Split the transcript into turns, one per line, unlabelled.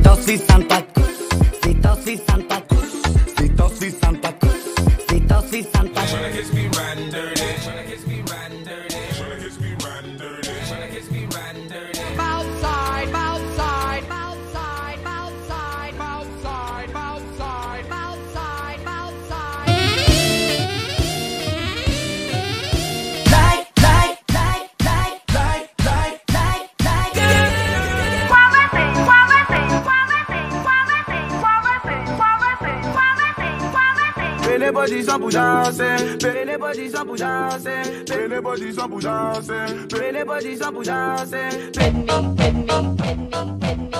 si Santa si Santa si Santa si Santa.
Tryna kiss me riding dirty. Tryna kiss me riding dirty. Tryna kiss me riding dirty. Tryna kiss me riding dirty.
Outside, outside, outside, outside, outside, outside, outside, outside.
Like.
Fais les positions pour danser, fais les positions pour danser, fais les positions pour danser, fais les positions pour danser.